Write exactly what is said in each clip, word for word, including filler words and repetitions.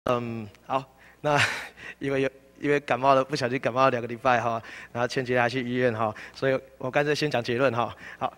嗯，好，那因为有因为感冒了，不小心感冒了两个礼拜哈，然后前几天还去医院哈，所以我干脆先讲结论哈。好，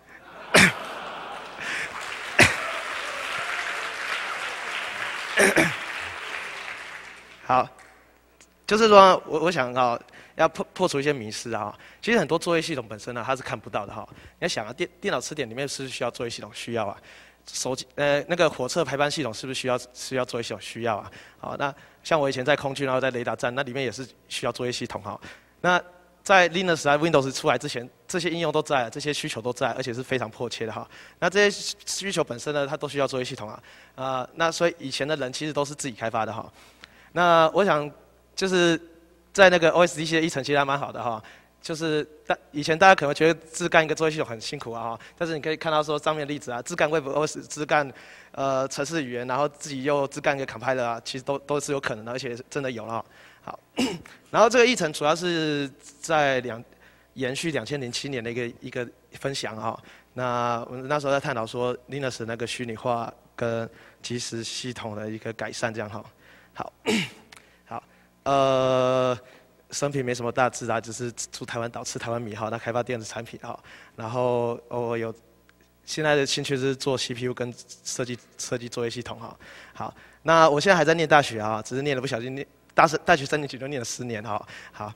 好，就是说我我想啊，要破破除一些迷思啊。其实很多作业系统本身呢，它是看不到的哈。你要想啊，电电脑词典里面是不是需要作业系统？需要啊。手机呃那个火车排班系统是不是需要需要作业系统？需要啊。好，那像我以前在空军，然后在雷达站，那里面也是需要作业系统哈。那在 Linux 啊 Windows 出来之前，这些应用都在，这些需求都在，而且是非常迫切的哈。那这些需求本身呢，它都需要作业系统啊。啊、呃，那所以以前的人其实都是自己开发的哈。那我想就是在那个 O S D C 的议程其实还蛮好的哈。就是大以前大家可能觉得自干一个作业系统很辛苦啊哈，但是你可以看到说上面的例子啊，自干 WebOS、自干呃程式语言，然后自己又自干一个 compiler 啊，其实都都是有可能的，而且真的有了。好，然后这个议程主要是在两延续两千零七年的一个一个分享啊。那我们那时候在探讨说 Linux 那个虚拟化跟即时系统的一个改善这样哈。好，好，呃。生平没什么大志啊，只是住台湾岛吃台湾米哈，那开发电子产品哈，然后我有现在的兴趣是做 C P U 跟设计设计作业系统哈。好，那我现在还在念大学啊，只是念了不小心念大大大学三年级就念了十年哈。好，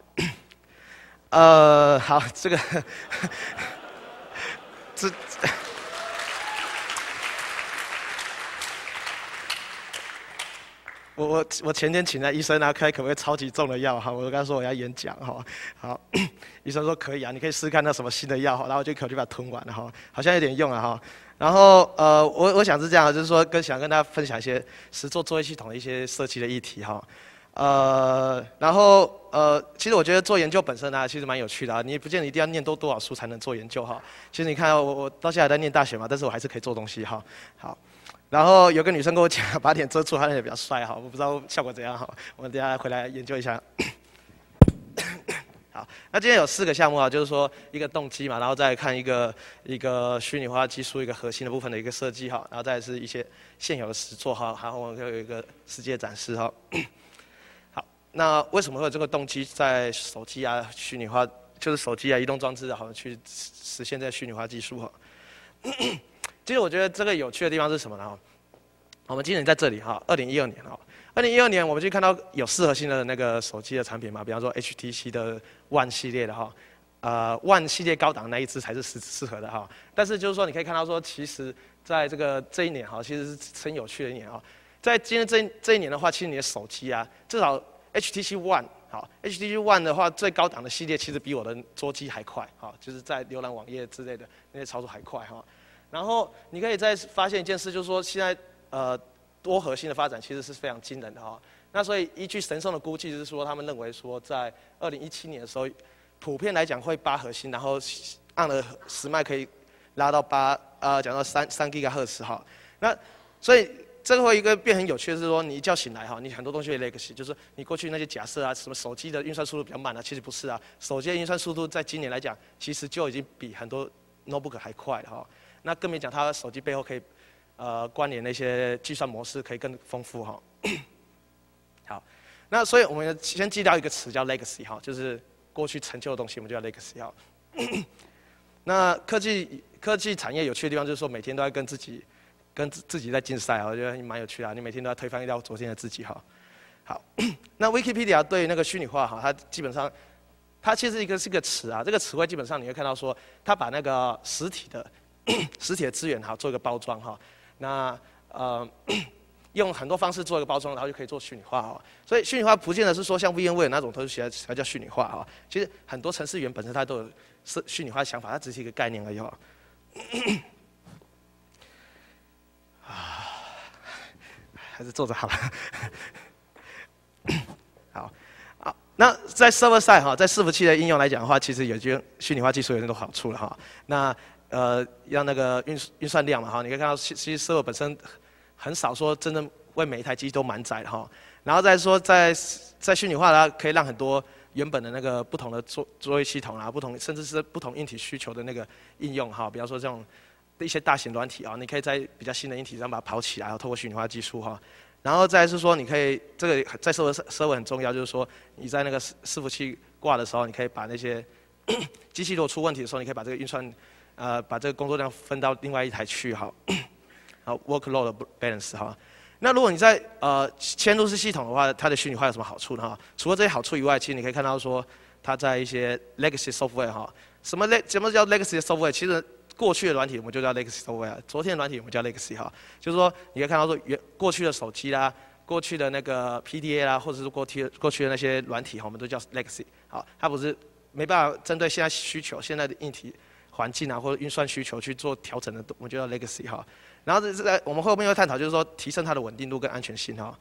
呃，好，这个这。我我我前天请来医生啊，开可不可以超级重的药哈？我就跟他说我要演讲哈，好，医生说可以啊，你可以试试看那什么新的药哈，然后我就一口就把它吞完了哈，好像有点用啊哈。然后呃，我我想是这样，就是说跟想跟大家分享一些实作作业系统的一些设计的议题哈。呃，然后呃，其实我觉得做研究本身啊，其实蛮有趣的啊，你也不见得一定要念多多少书才能做研究哈。其实你看我我到现在还在念大学嘛，但是我还是可以做东西哈。好。然后有个女生跟我讲，把脸遮住，她脸比较帅哈，我不知道效果怎样哈，我们等下回来研究一下。好，那今天有四个项目啊，就是说一个动机嘛，然后再看一个一个虚拟化技术一个核心的部分的一个设计哈，然后再是一些现有的实作哈，然后我们有一个世界展示哈。好，那为什么会有这个动机在手机啊虚拟化，就是手机啊移动装置好去实现这个虚拟化技术哈？其实我觉得这个有趣的地方是什么呢？我们今年在这里哈，二零一二年哈，二零一二年我们就看到有适合性的那个手机的产品嘛，比方说 H T C 的 One 系列的哈，呃 One 系列高档那一支才是适适合的哈。但是就是说你可以看到说，其实在这个这一年哈，其实是很有趣的一年哈。在今天这这一年的话，其实你的手机啊，至少 H T C One 好 ，H T C One 的话最高档的系列其实比我的桌机还快哈，就是在浏览网页之类的那些操作还快哈。然后你可以再发现一件事，就是说现在呃多核心的发展其实是非常惊人的哈。那所以依据神送的估计，就是说他们认为说在二零一七年的时候，普遍来讲会八核心，然后按了时脉可以拉到八呃讲到三三 G 赫兹哈。那所以这个会一个变很有趣的是说，你一觉醒来哈，你很多东西会 legacy， 就是你过去那些假设啊，什么手机的运算速度比较慢啊，其实不是啊，手机的运算速度在今年来讲，其实就已经比很多 notebook 还快了哈。那更别讲，它手机背后可以，呃，关联那些计算模式可以更丰富哈。好，那所以我们先记到一个词叫 legacy 哈，就是过去成就的东西，我们就叫 legacy 哈。那科技科技产业有趣的地方就是说，每天都在跟自己跟自己在竞赛，我觉得蛮有趣的。你每天都要推翻掉昨天的自己哈。好，那 Wikipedia 对那个虚拟化哈，它基本上它其实一个是个词啊，这个词汇基本上你会看到说，它把那个实体的实体的资源哈做一个包装哈，那呃用很多方式做一个包装，然后就可以做虚拟化哈。所以虚拟化不见得是说像 VMware 那种都是才叫虚拟化哈。其实很多程式员本身它都有是虚拟化的想法，它只是一个概念而已哈。啊，还是坐着好了。好，好，那在 server side 哈，在伺服器的应用来讲的话，其实有些虚拟化技术有很多好处了哈。那呃，让那个运运算量嘛哈，你可以看到其其实 server 本身很少说真正为每一台机都满载的哈。然后再说在在虚拟化它可以让很多原本的那个不同的作作业系统啊，不同甚至是不同硬体需求的那个应用哈，比方说这种一些大型软体啊，你可以在比较新的硬体上把它跑起来，然后透过虚拟化技术哈， 然后再来是说，你可以这个在 server server 很重要，就是说你在那个伺伺服器挂的时候，你可以把那些机器如果出问题的时候，你可以把这个运算，呃，把这个工作量分到另外一台去，好，好 workload balance 哈。那如果你在呃嵌入式系统的话，它的虚拟化有什么好处呢？哈，除了这些好处以外，其实你可以看到说，它在一些 legacy software 哈，什么 leg 什么叫 legacy software？ 其实过去的软体我们就叫 legacy software， 昨天的软体我们叫 legacy 哈，就是说你可以看到说原过去的手机啦，过去的那个 P D A 啦，或者是过去过去的那些软体哈，我们都叫 legacy， 好，它不是没办法针对现在需求、现在的硬体环境啊或者运算需求去做调整的，我们就叫 legacy 哈。然后这在我们后面会探讨，就是说提升它的稳定度跟安全性哈。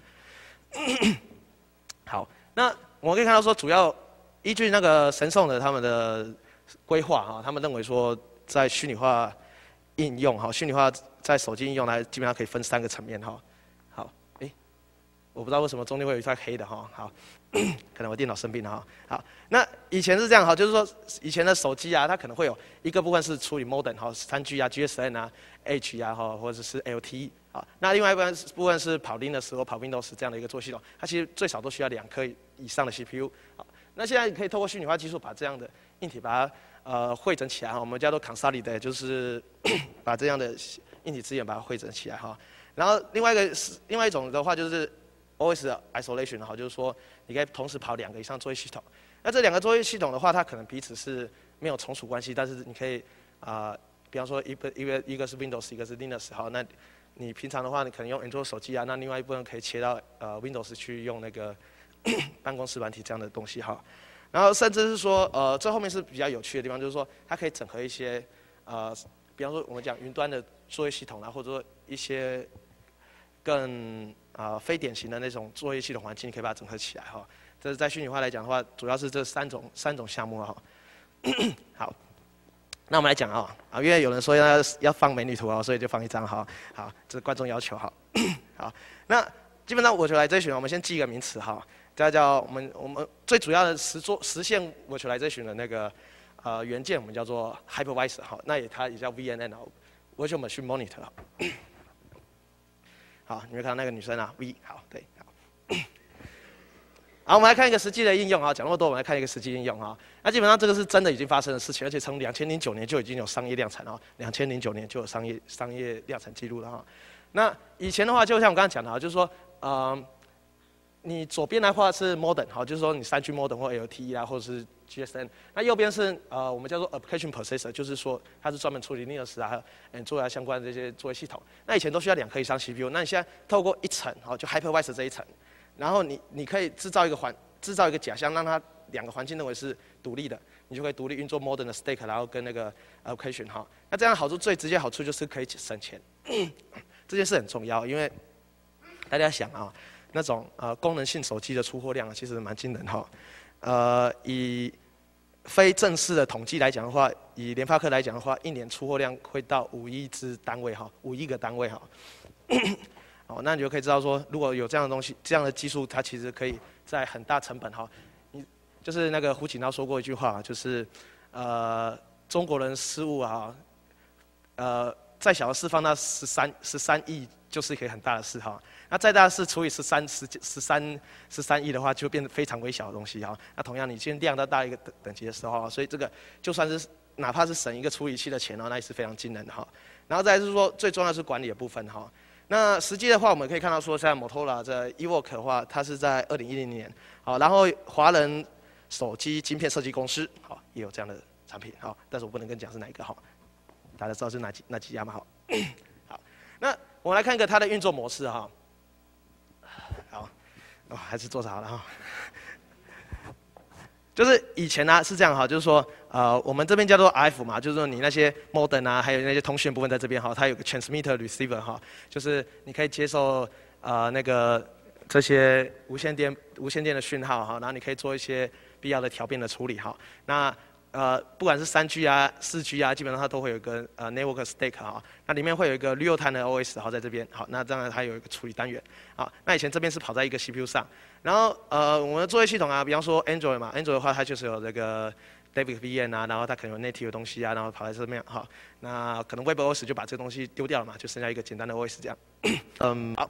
好，那我们可以看到说，主要依据那个神送的他们的规划哈，他们认为说，在虚拟化应用哈，虚拟化在手机应用来基本上可以分三个层面哈。好，诶，我不知道为什么中间会有一块黑的哈。好，可能我电脑生病了哈。好，那以前是这样哈，就是说以前的手机啊，它可能会有一个部分是处理 modem 哈，三 G 啊、G S M 啊、H 啊哈，或者是 L T E 啊。那另外一部分部分是跑 Linux 或跑 Windows 这样的一个做系统，它其实最少都需要两颗以上的 C P U。好，那现在可以透过虚拟化技术把这样的硬体把它呃汇整起来哈，我们叫做 consolidate， 就是把这样的硬体资源把它汇整起来哈。然后另外一个是另外一种的话就是 O S isolation 哈，就是说你可以同时跑两个以上作业系统。那这两个作业系统的话，它可能彼此是没有从属关系，但是你可以啊、呃，比方说一个一个一个是 Windows， 一个是 Linux 好，那你平常的话，你可能用 Android 手机啊，那另外一部分可以切到呃 Windows 去用那个办公室软体这样的东西哈。然后甚至是说，呃，这后面是比较有趣的地方，就是说它可以整合一些呃，比方说我们讲云端的作业系统啊，或者说一些更啊、呃、非典型的那种作业系统环境，你可以把它整合起来哈。这是在虚拟化来讲的话，主要是这三种三种项目哈。好，那我们来讲啊啊，因为有人说要要放美女图啊，所以就放一张哈。好，这是观众要求哈。好，那基本上virtualization我们先记一个名词哈，这叫我们我们最主要的实做实现virtualization的那个呃元件，我们叫做 hypervisor 哈，那也它也叫 V N N 啊 ，Virtual Machine Monitor。好，你们看到那个女生啊 ，V 好对好。好，我们来看一个实际的应用啊，讲那么多，我们来看一个实际应用啊。那基本上这个是真的已经发生的事情，而且从两千零九年就已经有商业量产了，两千零九年就有商业商业量产记录了哈。那以前的话，就像我刚才讲的啊，就是说，呃，你左边的话是 modem， 好，就是说你三 G modem 或 L T E 啊，或者是 G S M。那右边是呃我们叫做 application processor， 就是说它是专门处理 Linux 啊、还有 Android 啊相关的这些作业系统。那以前都需要两颗以上 C P U， 那你现在透过一层，好，就 hypervisor 这一层。然后你你可以制造一个环制造一个假象，让它两个环境认为是独立的，你就可以独立运作 modern 的 stack， 然后跟那个 application 哈。那这样好处最直接好处就是可以省钱，这件事很重要，因为大家想啊，那种呃功能性手机的出货量其实蛮惊人哈。呃，以非正式的统计来讲的话，以联发科来讲的话，一年出货量会到五亿只单位哈，五亿个单位哈。哦，那你就可以知道说，如果有这样的东西，这样的技术，它其实可以在很大成本哈，你就是那个胡锦涛说过一句话，就是呃中国人失误啊，呃再小的事放到十三十三亿就是可以很大的事哈，那再大的事除以十三十十三十三亿的话，就变得非常微小的东西哈。那同样你先量到大一个等等级的时候，所以这个就算是哪怕是省一个处理器的钱哦，那也是非常惊人的哈。然后再来是说最重要的是管理的部分哈。那实际的话，我们可以看到说，像 Motorola 这 Evoque 的话，它是在二零一零年，好，然后华人手机晶片设计公司，好，也有这样的产品，好，但是我不能跟讲是哪一个，好，大家知道是哪几哪几家吗？好，好，那我们来看一个它的运作模式哈，好，哦，还是做好了哈。就是以前呢、啊、是这样哈，就是说，呃，我们这边叫做 R F 嘛，就是说你那些 modem 啊，还有那些通讯部分在这边哈，它有个 transmitter receiver 哈，就是你可以接受呃那个这些无线电无线电的讯号哈，然后你可以做一些必要的调变的处理哈。那呃不管是三 G 啊、四 G 啊，基本上它都会有一个呃 network stack 哈，那里面会有一个real time的 O S 好在这边，好，那当然它有一个处理单元，好，那以前这边是跑在一个 C P U 上。然后呃，我们的作业系统啊，比方说 Android 嘛 ，Android 的话它就是有这个 David V N 啊，然后它可能有 native 的东西啊，然后跑在这边哈。那可能 WebOS 就把这个东西丢掉了嘛，就剩下一个简单的 O S 这样。嗯，好。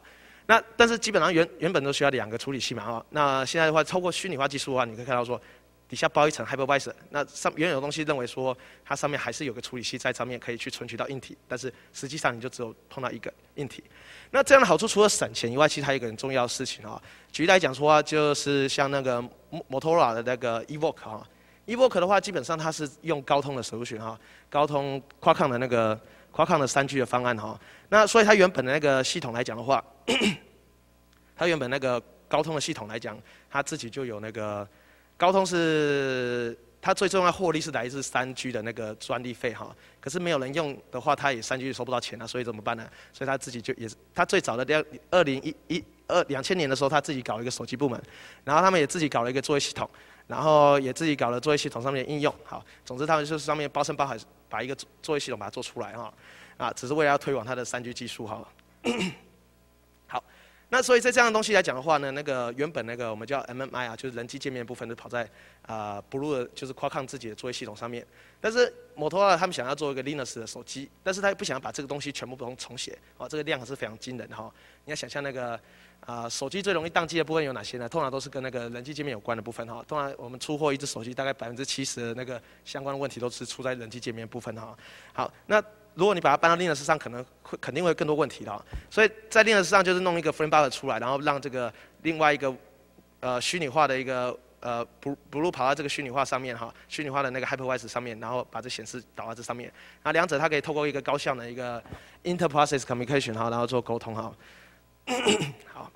那但是基本上原原本都需要两个处理器嘛哈。那现在的话，透过虚拟化技术的话，你可以看到说，底下包一层 hypervisor， 那上原有的东西认为说它上面还是有个处理器在上面可以去存取到硬体，但是实际上你就只有碰到一个硬体。那这样的好处除了省钱以外，其实还有一个很重要的事情啊。举例来讲说啊，就是像那个 Motorola 的那个 Evoque 啊 ，Evoque 的话基本上它是用高通的 solution 哈，高通 Qualcomm 的那个 Qualcomm 的三 G 的方案哈。那所以它原本的那个系统来讲的话，它原本那个高通的系统来讲，它自己就有那个高通是它最重要的获利是来自三 G 的那个专利费哈。可是没有人用的话，它也三 G 收不到钱啊，所以怎么办呢？所以它自己就也是它最早的两二零一一二两千年的时候，它自己搞了一个手机部门，然后他们也自己搞了一个作业系统，然后也自己搞了作业系统上面的应用。好，总之他们就是上面包山包海把一个作业系统把它做出来哈。啊，只是为了要推广它的三 G 技术哈。好，那所以在这样的东西来讲的话呢，那个原本那个我们叫 M M I 啊，就是人机界面的部分，是跑在啊、呃、Blue 的就是 Qualcomm 自己的作业系统上面。但是 Motorola 他们想要做一个 Linux 的手机，但是他不想要把这个东西全部都重写，哦，这个量是非常惊人的哈。你要想象那个啊、呃、手机最容易宕机的部分有哪些呢？通常都是跟那个人机界面有关的部分哈。通常我们出货一只手机，大概百分之七十的那个相关的问题都是出在人机界面部分哈。好，那如果你把它搬到 Linux 上，可能会肯定会有更多问题的。所以在 Linux 上就是弄一个 Framework 出来，然后让这个另外一个呃虚拟化的一个呃 Blue 跑到这个虚拟化上面哈，虚拟化的那个 Hypervisor 上面，然后把这显示导到这上面。那两者它可以透过一个高效的一个 Inter-process communication 哈，然后做沟通哈。好，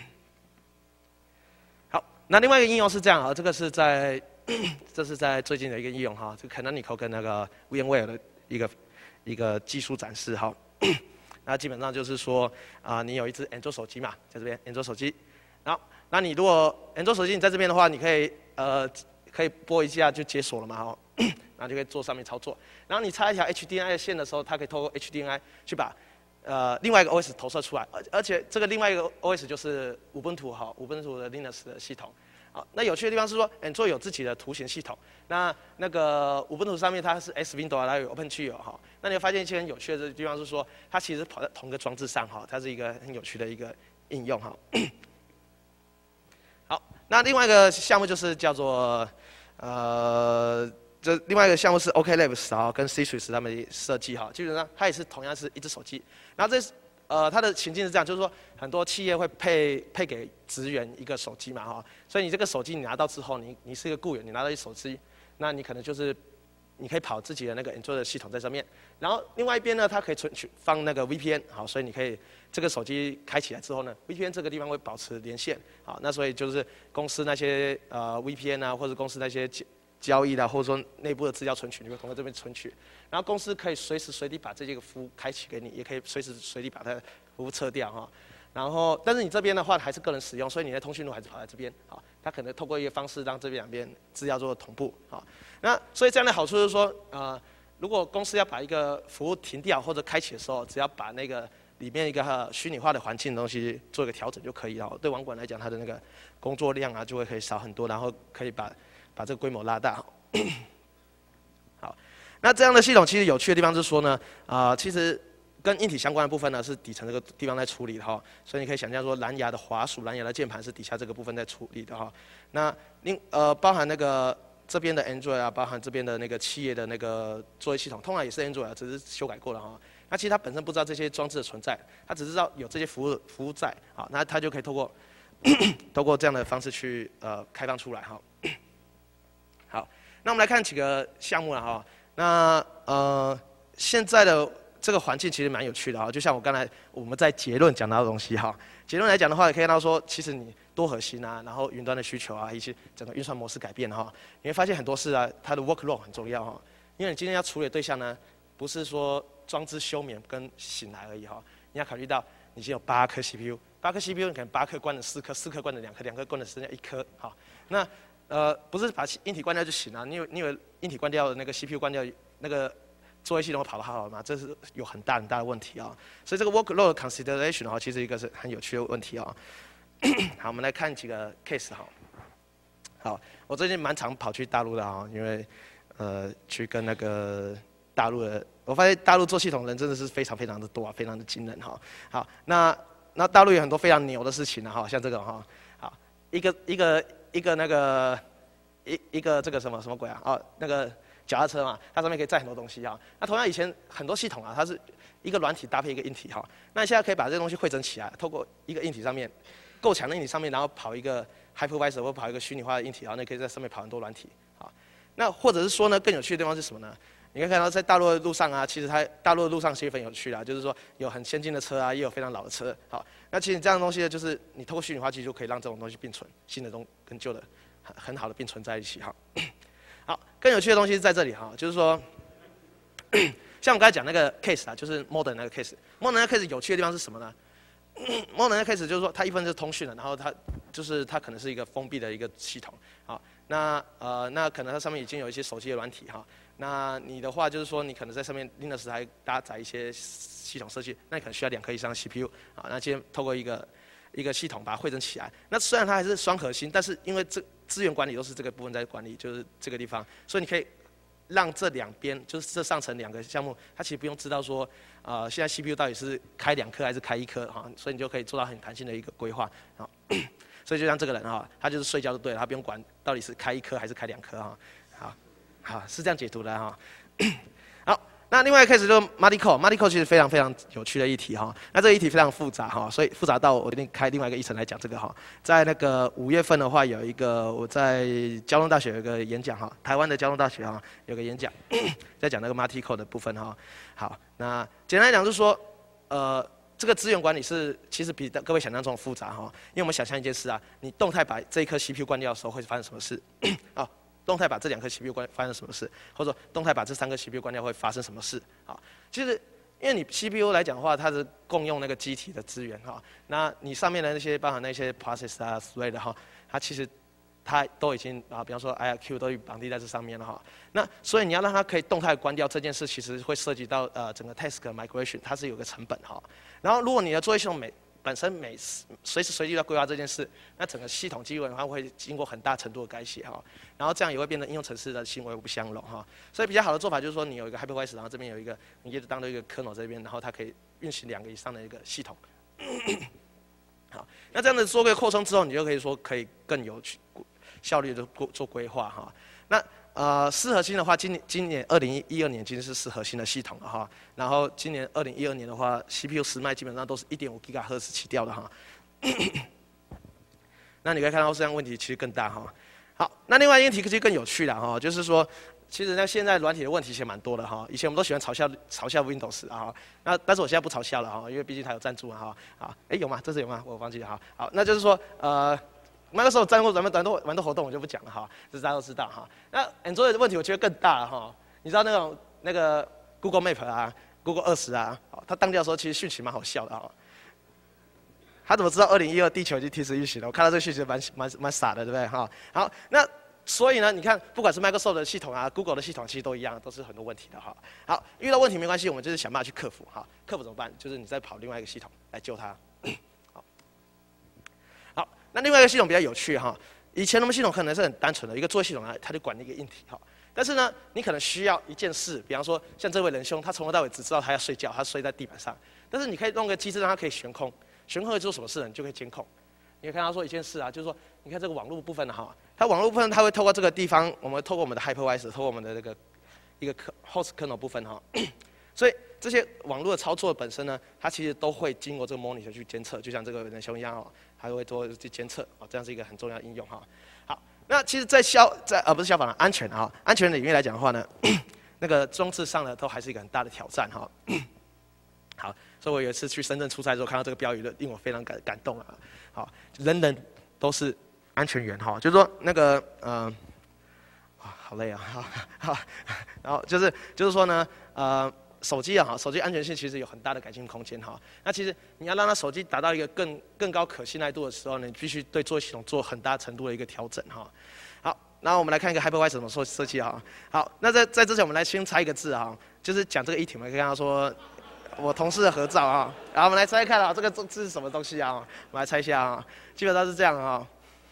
好，那另外一个应用是这样啊，这个是在这是在最近的一个应用哈，这个 Canonical 跟那个 VMware 的一个。一个技术展示哈，那基本上就是说啊、呃，你有一只 Android 手机嘛，在这边 Android 手机，然后那你如果 Android 手机你在这边的话，你可以呃可以拨一下就解锁了嘛哈，然后就可以做上面操作。然后你插一条 H D M I 的线的时候，它可以透过 H D M I 去把呃另外一个 O S 投射出来，而而且这个另外一个 O S 就是 Ubuntu 哈，Ubuntu 的 Linux 的系统。好，那有趣的地方是说 Android 有自己的图形系统，那那个 Ubuntu 上面它是 S Window 啊，还有 OpenGL 哈。那你会发现一些很有趣的地方是说，它其实跑在同一个装置上哈，它是一个很有趣的一个应用哈。好，那另外一个项目就是叫做呃，这另外一个项目是 OK Labs 啊，跟 C 水 s 他们设计哈，基本上它也是同样是一只手机，然后这是。呃，它的情境是这样，就是说很多企业会配配给职员一个手机嘛哈，所以你这个手机你拿到之后，你你是一个雇员，你拿到一手机，那你可能就是你可以跑自己的那个 Android 的系统在上面，然后另外一边呢，它可以存取放那个 V P N， 好，所以你可以这个手机开起来之后呢 ，V P N 这个地方会保持连线，好，那所以就是公司那些呃 V P N 啊，或者公司那些交易啦，或者说内部的资料存取，你会从这边存取，然后公司可以随时随地把这些个服务开启给你，也可以随时随地把它服务撤掉哈。然后，但是你这边的话还是个人使用，所以你的通讯录还是跑在这边，好，它可能透过一个方式让这边两边资料做同步，好。那所以这样的好处就是说，呃，如果公司要把一个服务停掉或者开启的时候，只要把那个里面一个虚拟化的环境的东西做一个调整就可以了。对网管来讲，它的那个工作量啊就会可以少很多，然后可以把把这个规模拉大。好，那这样的系统其实有趣的地方是说呢，啊、呃，其实跟硬体相关的部分呢是底层这个地方在处理的哈，所以你可以想象说蓝牙的滑鼠、蓝牙的键盘是底下这个部分在处理的哈。那另呃包含那个这边的 Android 啊，包含这边的那个企业的那个作业系统，通常也是 Android 啊，只是修改过了哈。那其实它本身不知道这些装置的存在，它只知道有这些服务服务在，好，那它就可以透过透过这样的方式去呃开放出来哈。好，那我们来看几个项目了哈。那呃现在的这个环境其实蛮有趣的哈，就像我刚才我们在结论讲到的东西哈。结论来讲的话，你可以看到说，其实你多核心啊，然后云端的需求啊，以及整个运算模式改变哈，你会发现很多事啊，它的 workload 很重要哈。因为你今天要处理的对象呢，不是说装置休眠跟醒来而已哈，你要考虑到你已经有八颗 C P U， 八颗 C P U 你可能八颗关了四颗，四颗关了两颗，两颗关了剩下一颗，好，那呃不是把硬体关掉就行了，你以为你以为硬体关掉的那个 C P U 关掉那个作业系统会跑得好好吗？这是有很大很大的问题啊，所以这个 workload consideration 哈，其实一个是很有趣的问题啊。好，我们来看几个 case 哈。好，我最近蛮常跑去大陆的啊，因为呃去跟那个大陆的，我发现大陆做系统的人真的是非常非常的多啊，非常的惊人哈。好，那那大陆有很多非常牛的事情啊，哈，像这个哈，好，一个一个一个那个一一个这个什么什么鬼啊？哦，那个脚踏车嘛，它上面可以载很多东西啊。那同样以前很多系统啊，它是一个软体搭配一个硬体哈。那你现在可以把这些东西汇整起来，透过一个硬体上面够强的硬体上面，然后跑一个 hypervisor 或跑一个虚拟化的硬体，然后你可以在上面跑很多软体啊。那或者是说呢，更有趣的地方是什么呢？你可以看到，在大陆的路上啊，其实它大陆的路上其实很有趣啦，就是说有很先进的车啊，也有非常老的车。好，那其实这样的东西呢，就是你透过虚拟化技术可以让这种东西并存，新的东跟旧的很很好的并存在一起哈。好，更有趣的东西是在这里哈，就是说，像我刚才讲那个 case 啊，就是 modern 那个 case，modern 那个 case 有趣的地方是什么呢？modern 那个 case 就是说，它一份是通讯的，然后它就是它可能是一个封闭的一个系统。好，那呃那可能它上面已经有一些手机的软体哈。那你的话就是说，你可能在上面 Linux 还搭载一些系统设计，那你可能需要两颗以上的 C P U 啊。那今天透过一个一个系统把它汇整起来。那虽然它还是双核心，但是因为这资源管理都是这个部分在管理，就是这个地方，所以你可以让这两边，就是这上层两个项目，它其实不用知道说，呃，现在 C P U 到底是开两颗还是开一颗哈，所以你就可以做到很弹性的一个规划啊。所以就像这个人哈，他就是睡觉就对了，他不用管到底是开一颗还是开两颗哈。好。好，是这样解读的哈。好，那另外一个 case 就是 Multi Core，Multi Core 其实非常非常有趣的议题哈。那这个议题非常复杂哈，所以复杂到我一定开另外一个议程来讲这个哈。在那个五月份的话，有一个我在交通大学有一个演讲哈，台湾的交通大学哈有个演讲，在讲那个 Multi Core 的部分哈。好，那简单来讲就是说，呃，这个资源管理是其实比各位想象中复杂哈。因为我们想象一件事啊，你动态把这一颗 C P U 关掉的时候会发生什么事啊？动态把这两颗 C P U 关发生什么事，或者说动态把这三个 C P U 关掉会发生什么事？啊，其实因为你 C P U 来讲的话，它是共用那个机体的资源哈，那你上面的那些包含那些 process 啊、thread 哈，它其实它都已经啊，比方说 I R Q 都绑定在这上面了哈。那所以你要让它可以动态关掉这件事，其实会涉及到呃整个 task migration， 它是有个成本哈。然后如果你的作业系统每本身每随时随地要规划这件事，那整个系统基本上会经过很大程度的改写哈，然后这样也会变得应用程式的行为不相容哈。所以比较好的做法就是说，你有一个 hypervisor， 然后这边有一个你也当做一个 kernel 这边，然后它可以运行两个以上的一个系统。好，那这样子做个扩充之后，你就可以说可以更有效率的做规划哈。那呃，四核心的话，今年今年二零一二年已经是四核心的系统了哈。然后今年二零一二年的话 ，C P U 时脉基本上都是 一点五 吉赫兹起跳的哈。那你可以看到这样问题其实更大哈。好，那另外一个题其实更有趣了哈，就是说，其实呢现在软体的问题其实蛮多的哈。以前我们都喜欢嘲笑嘲笑 Windows 啊，那但是我现在不嘲笑了哈，因为毕竟它有赞助哈。好，哎有吗？这次有吗？我忘记了哈。好，那就是说呃。那个时候战过咱们蛮多蛮多活动，我就不讲了哈，这大家都知道哈。那 Android 的问题我觉得更大了哈。你知道那种那个 Google Map 啊 ，Google 二十啊，它当掉的时候其实讯息蛮好笑的哈。他怎么知道二零一二地球已经停止运行了？我看到这个讯息蛮蛮蛮傻的，对不对哈？好，那所以呢，你看不管是 Microsoft 的系统啊 ，Google 的系统其实都一样，都是很多问题的哈。好，遇到问题没关系，我们就是想办法去克服哈。克服怎么办？就是你再跑另外一个系统来救它。那另外一个系统比较有趣哈，以前我们系统可能是很单纯的一个作业系统啊，它就管那个硬体哈。但是呢，你可能需要一件事，比方说像这位仁兄，他从头到尾只知道他要睡觉，他睡在地板上。但是你可以弄个机制让他可以悬空，悬空会做什么事呢？你就可以监控。你可以看他说一件事啊，就是说，你看这个网络部分的哈，它网络部分它会透过这个地方，我们透过我们的 hypervisor， 透过我们的这个一个 host kernel 部分哈，所以这些网络的操作本身呢，它其实都会经过这个 monitor 去监测，就像这个仁兄一样哦。还会做去监测哦，这样是一个很重要的应用哈。好，那其实，在消在呃不是消防了，安全啊，安全领域来讲的话呢，那个装置上呢都还是一个很大的挑战哈。好，所以我有一次去深圳出差的时候，看到这个标语，令我非常感感动啊。好，人人都是安全员哈，就是说那个呃，啊好累啊，好，好，然后就是就是说呢，呃。手机啊，哈，手机安全性其实有很大的改进空间哈。那其实你要让它手机达到一个更更高可信赖度的时候呢，你必须对作业系统做很大程度的一个调整哈。好，然后我们来看一个 hypervisor 怎么设设计哈。好，那在在之前我们来先猜一个字啊，就是讲这个议题，我们可以看到说，我同事的合照啊。然后我们来猜看啊，这个字是什么东西啊？我们来猜一下啊，基本上是这样啊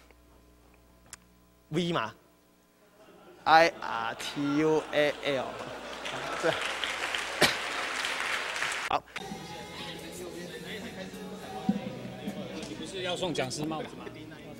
，V 嘛 ，I R T U A L， 这。好， 要送讲师帽子吗？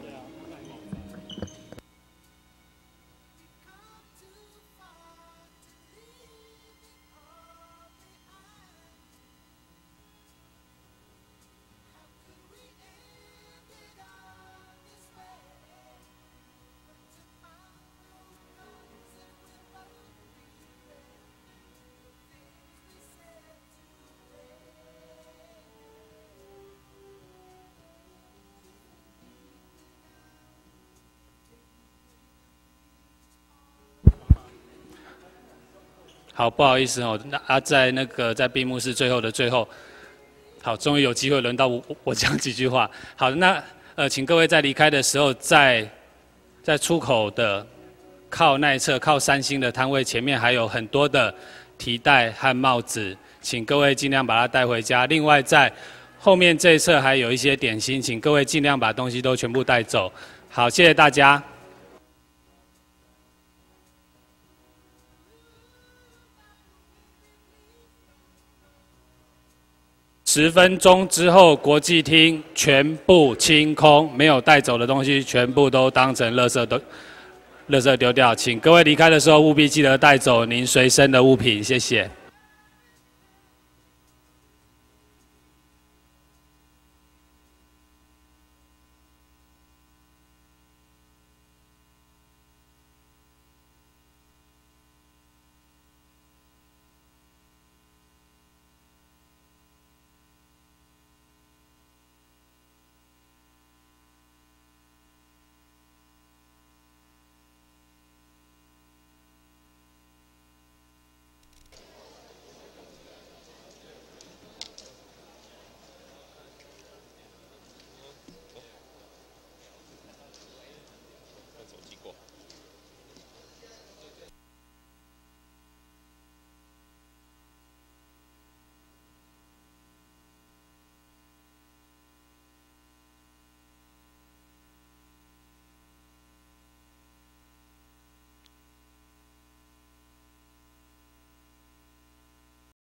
好，不好意思哦，那啊，在那个在闭幕式最后的最后，好，终于有机会轮到我我讲几句话。好，那呃，请各位在离开的时候，在在出口的靠那一侧靠三星的摊位前面还有很多的提袋和帽子，请各位尽量把它带回家。另外在后面这一侧还有一些点心，请各位尽量把东西都全部带走。好，谢谢大家。十分钟之后，国际厅全部清空，没有带走的东西全部都当成垃圾都，垃圾丢掉。请各位离开的时候务必记得带走您随身的物品，谢谢。